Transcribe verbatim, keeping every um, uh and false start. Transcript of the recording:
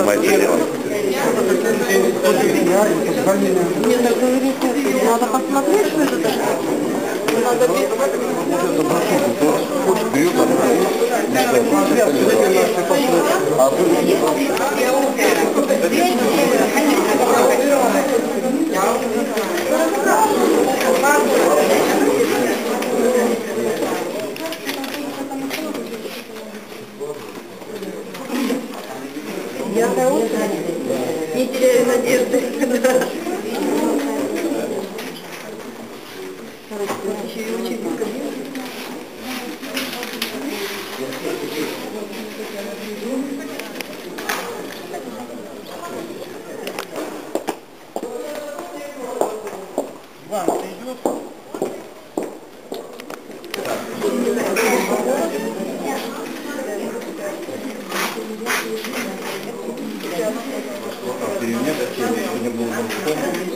понимаете дело. Мне так говорит, надо посмотреть, что это такое. Надо без... Я не теряю надежды. Еще и учить Ван, ты идешь? Перенять, сегодня был на